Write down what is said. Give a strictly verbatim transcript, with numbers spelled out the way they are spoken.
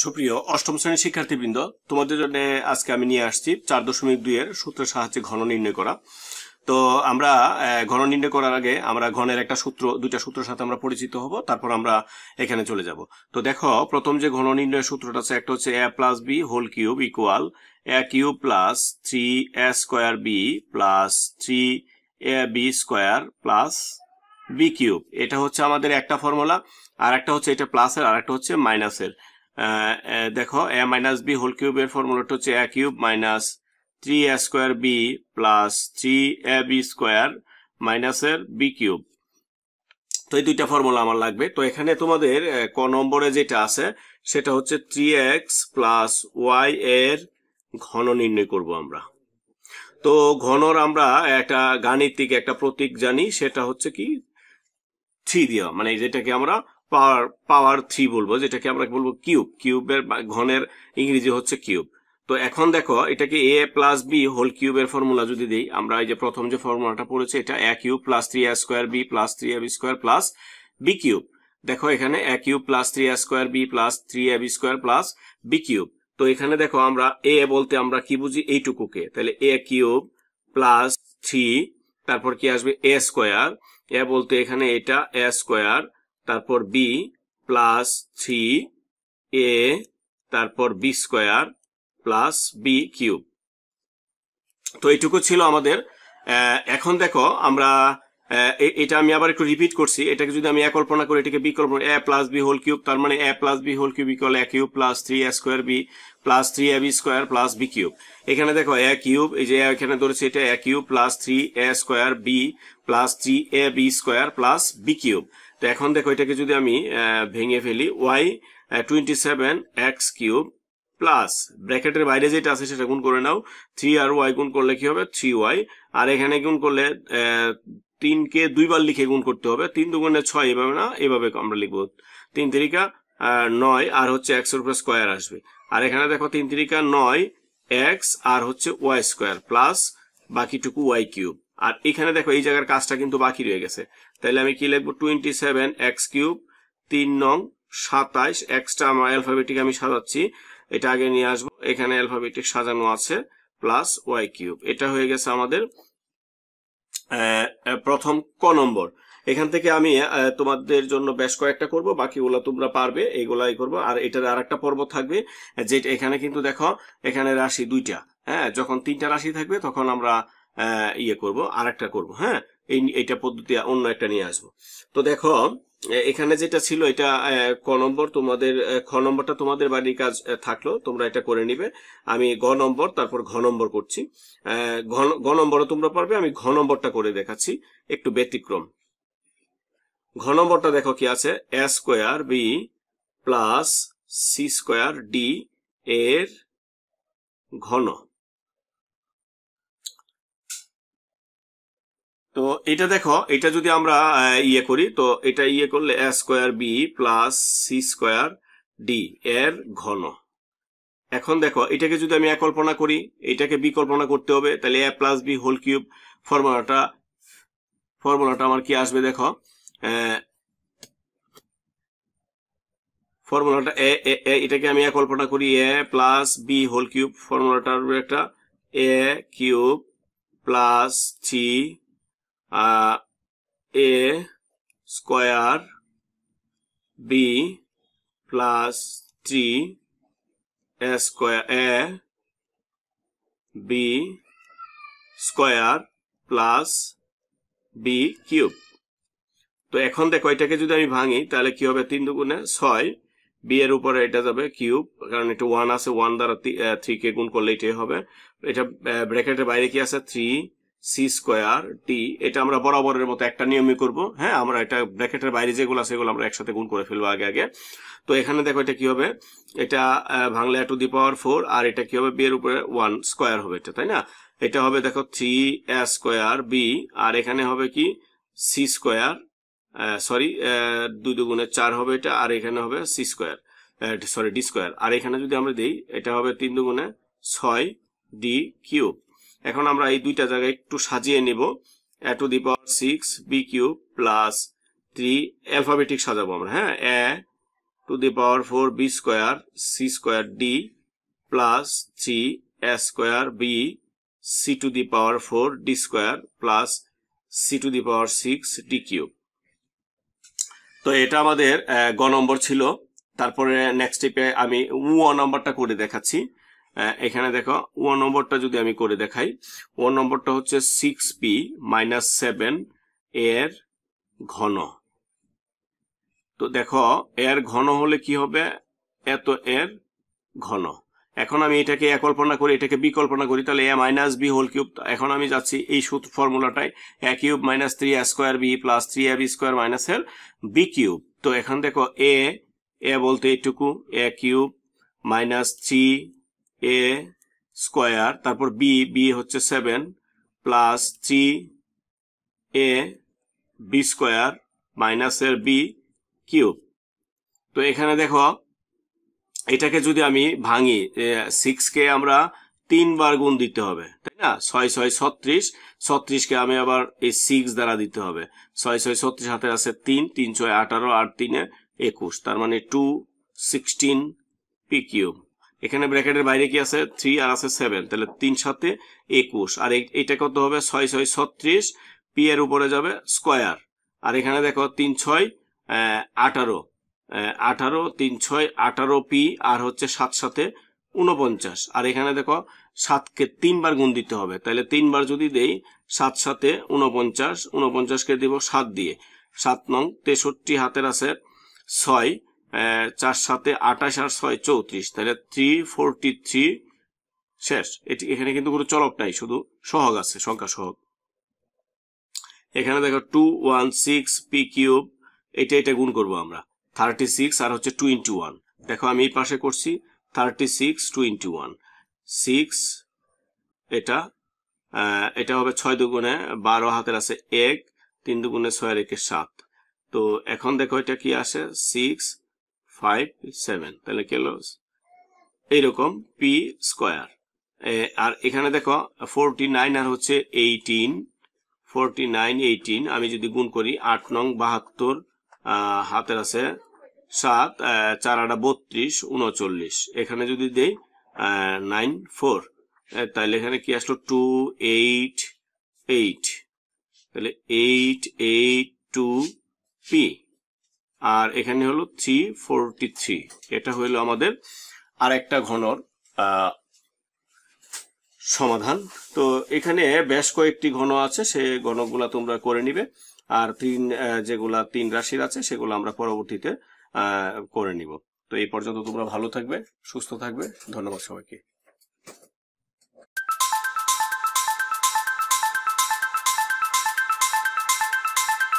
সুপ্রিয় অষ্টম শ্রেণীর শিক্ষার্থীবৃন্দ, তোমাদের জন্য আজকে আমি নিয়ে আসছি চার দশমিক দুই এর সূত্রের সাহায্যে ঘন নির্ণয় করা। তো আমরা ঘন নির্ণয় করার আগে আমরা ঘনের একটা সূত্র দুইটা সূত্রের সাথে আমরা পরিচিত হব, তারপর আমরা এখানে চলে যাব। তো দেখো, প্রথম যে ঘন নির্ণয়ের সূত্রটা আছে একটা হচ্ছে A plus B whole cube equal A cube plus three A square B plus three A B square plus B cube. এটা হচ্ছে আমাদের একটা ফর্মুলা, আর একটা হচ্ছে এটা প্লাসের, আর একটা হচ্ছে মাইনাসের। দেখো, এ মাইনাস বি হোল কিউবের ফর্মুলাটা হচ্ছে A cube minus three A square B plus three A B square মাইনাসের বি কিউব। তো এই দুইটা ফর্মুলা আমার লাগবে। তো এখানে তোমাদের ক নম্বরে যেটা আছে সেটা হচ্ছে থ্রি এক্স প্লাস ওয়াই এর ঘন নির্ণয় করব আমরা। তো ঘনর আমরা একটা গাণিতিক একটা প্রতীক জানি, সেটা হচ্ছে কি থ্রি দেওয়া, মানে যেটাকে আমরা পাওয়ার পাওয়ার থ্রি বলবো, যেটাকে আমরা বলবো কিউব। কিউবের ঘনের ইংরেজি হচ্ছে কিউব। তো এখন দেখো, এটাকে এ প্লাস বি হোল কিউবের ফর্মুলা যদি দিই, আমরা এই যে প্রথম যে ফর্মুলাটা পড়েছি এটা A cube plus three A square B plus three A B square plus B cube. দেখো এখানে A cube plus three A square B plus three A B square plus B cube. তো এখানে দেখো, আমরা এ বলতে আমরা কি বুঝি, এইটুকুকে। তাহলে এ কিউব প্লাস থ্রি, তারপর কি আসবে এ স্কোয়ার, এ বলতে এখানে এটা এ স্কোয়ার, তারপর বি প্লাস থ্রি এ, তারপর B square plus B cube. তো এইটুকু ছিল আমাদের। এখন দেখো, আমরা এটা আমি আবার একটু রিপিট করছি। এটাকে যদি আমি এ কল্পনা করি, এটাকে বি কল্পনা, A plus B whole cube, তার মানে A plus B whole cube equal A cube plus three A square B plus three A B square plus B cube. এখানে দেখো এ কিউব, এই যে এখানে ধরেছে এটা A cube plus three A square B plus three A B square plus B cube. তো এখন দেখো, এটাকে যদি আমি ভেঙে ফেলি, Y twenty seven x cube plus ব্র্যাকেটের বাইরে যেটা আছে সেটা গুণ করে নাও, থ্রি আর ওয়াই গুণ করলে কি হবে, থ্রি ওয়াই। আর এখানে গুণ করলে তিনকে দুইবার লিখে গুণ করতে হবে, তিন দুগুণে ছয়, এভাবে না, এভাবে আমরা লিখবো তিন তিরিকা নয়, আর হচ্ছে এক্স এর উপরে স্কোয়ার আসবে। আর এখানে দেখো তিন তিরিকা নয় এক্স আর হচ্ছে ওয়াই স্কোয়ার প্লাস বাকিটুকু ওয়াই কিউব। আর এখানে দেখো এই জায়গার কাজটা কিন্তু বাকি রয়ে গেছে, তাহলে আমি কি লিখবো, টোয়েন্টি সেভেন এক্স কিউব তিন নং সাতাইশ, এক্সটা আমার অ্যালফাবেটিক আমি সাজাচ্ছি, এটা আগে নিয়ে আসবো, এখানে অ্যালফাবেটিক সাজানো আছে, প্লাস ওয়াই কিউব। এটা হয়ে গেছে আমাদের প্রথম ক নম্বর। এখান থেকে আমি তোমাদের জন্য বেশ কয়েকটা করব, বাকিগুলো তোমরা পারবে, এইগুলাই করবো। আর এটার আর একটা পর্ব থাকবে, যেটা এখানে কিন্তু দেখো এখানে রাশি দুইটা, হ্যাঁ, যখন তিনটা রাশি থাকবে তখন আমরা ইয়ে করব, আর একটা করবো, হ্যাঁ, এই এইটা পদ্ধতি অন্য একটা নিয়ে আসবো। তো দেখো, এখানে যেটা ছিল এটা ক নম্বর, তোমাদের খ নম্বরটা তোমাদের বাড়ির কাজ থাকলো, তোমরা এটা করে নিবে। আমি গ নম্বর তারপর ঘ নম্বর করছি। ঘ নম্বরও তোমরা পারবে, আমি ঘ নম্বরটা করে দেখাচ্ছি একটু ব্যতিক্রম। ঘ নম্বরটা দেখো কি আছে, A square B plus C square D এর ঘন। তো এটা দেখো, এটা যদি আমরা ইয়ে করি, তো এটা ইয়ে করলে A square B plus C square D এর ঘন। এখন দেখো, এটাকে যদি আমি এ কল্পনা করি, এটাকে বি কল্পনা করতে হবে, তাহলে A plus B whole cube ফর্মুলাটা ফর্মুলাটা আমার কি আসবে, দেখো ফর্মুলাটা এ এটাকে আমি এ কল্পনা করি, A plus B whole cube, ফর্মুলাটার একটা A cube plus three A square B plus three A square A B square plus B cube. তো এখন দেখো, এটাকে যদি আমি ভাঙি তাহলে কি হবে, তিন দুগুণে ছয়, বি এর উপরে এটা যাবে কিউব, কারণ এটা ওয়ান আছে, ওয়ান দ্বারা থ্রি কে গুণ করলে এটাই হবে। এটা ব্র্যাকেটের বাইরে কি আছে, থ্রি সি স্কোয়ার টি। এটা আমরা বরাবরের মতো একটা নিয়মই করব, হ্যাঁ, আমরা এটা ব্র্যাকেটের বাইরে যেগুলো আছে সেগুলো আমরা একসাথে গুণ করে ফেলবো আগে আগে। তো এখানে দেখো এটা কি হবে, এটা ভাঙলে টু দি পাওয়ার ফোর, আর এটা কি হবে, বি এর উপরে ওয়ান স্কোয়ার হবে এটা, তাই না। এটা হবে দেখো থ্রি এ স্কোয়ার বি, আর এখানে হবে কি সি স্কোয়ার, সরি দুই দুগুণে চার হবে এটা, আর এখানে হবে C square, sorry D square. আর এখানে যদি আমরা দিই, এটা হবে তিন দুগুণে ছয় ডি কিউব। এখন আমরা এই দুইটা জায়গায় একটু সাজিয়ে নিব, A to the power six B cube plus three, alphabetic সাজাবো আমরা, হ্যাঁ, A to the power four B square C square D plus three A square B C to the power four D square plus C to the power six D cube. তো এটা আমাদের গ নম্বর ছিল। তারপরে next স্টেপে আমি ও নম্বরটা করে দেখাচ্ছি। এখানে দেখো ও নম্বরটা যদি আমি করে দেখাই, ও নম্বরটা হচ্ছে সিক্স পি মাইনাস সেভেন এর ঘন। তো দেখো এর ঘন হলে কি হবে, এত এর ঘন। এখন আমি এটাকে এ কল্পনা করি, এটাকে বি কল্পনা করি, তাহলে A minus B whole cube. এখন আমি যাচ্ছি এই সূত্র ফর্মুলাটাই, A cube minus three A square B plus three A B square minus এর বি কিউব। তো এখন দেখো এ এ বলতে এইটুকু, A cube minus three A square, তারপর বি বি হচ্ছে seven plus three A B square minus এর B cube. তো এখানে দেখো এটাকে যদি আমি ভাঙি, সিক্স কে আমরা তিনবার গুণ দিতে হবে, তাই না? ছয় ছয় ছত্রিশ, ছত্রিশকে আমি আবার এই সিক্স দ্বারা দিতে হবে। ছয় ছয় ছত্রিশ হাতে আছে তিন, তিন ছয় আঠারো, আট তিনে একুশ, তার মানে টু সিক্সটিন পি কিউব। এখানে ব্র্যাকেটের বাইরে কি আছে, থ্রি আর আছে সেভেন, তাহলে তিন সাথে একুশ। আর এটা কত হবে, ছয় ছয় ছত্রিশ, পি এর উপরে যাবে স্কোয়ার। আর এখানে দেখো তিন ছয় আঠারো, আঠারো তিন ছয় আঠারো পি, আর হচ্ছে সাত সাথে উনপঞ্চাশ। আর এখানে দেখো সাতকে তিনবার গুণ দিতে হবে, তাহলে তিনবার যদি দেই সাত সাথে উনপঞ্চাশ, উনপঞ্চাশকে দিব সাত দিয়ে, সাত নং তেষট্টি, হাতের আছে ছয়, চার সাথে আঠাশ আর ছয় চৌত্রিশ, তাহলে থ্রি ফোরটি থ্রি শেষ। এটি এখানে কিন্তু কোনো চলক নাই, শুধু সহগ আছে, সংখ্যা সহগ। এখানে দেখো two one six P cube, এটা এটা গুণ করবো আমরা, থার্টি সিক্স আর হচ্ছে টু ইন্টু ওয়ান। দেখো আমি এই পাশে করছি thirty six two into one, six, এটা এটা হবে ছয় দুগুণে বারো, হাতের আছে এক, তিন দুগুণে ছয় একে সাত। তো এখন দেখো এটা কি আসে, সিক্স ফাইভ সেভেন, তাহলে কি হলো এইরকম পি স্কোয়ার। আর এখানে দেখো ফোরটি নাইন আর হচ্ছে এইটিন, ফোরটি নাইন এইটিন আমি যদি গুণ করি, আট নং বাহাত্তর, হাতের আছে সাত, চার আটা বত্রিশ, উনচল্লিশ। এখানে যদি দেই নাইন ফোর, তাহলে এখানে কি আসলো টু এইট এইট, তাহলে এইট এইট টু পি। আর এখানে হলো থ্রি ফোরটি থ্রি। এটা হইলো আমাদের আরেকটা ঘনর সমাধান। তো এখানে বেশ কয়েকটি ঘন আছে, সে ঘনগুলা তোমরা করে নিবে। আর তিন যেগুলা তিন রাশির আছে সেগুলো আমরা পরবর্তীতে আহ করে নিব। তো এই পর্যন্ত তোমরা ভালো থাকবে, সুস্থ থাকবে। ধন্যবাদ সবাইকে।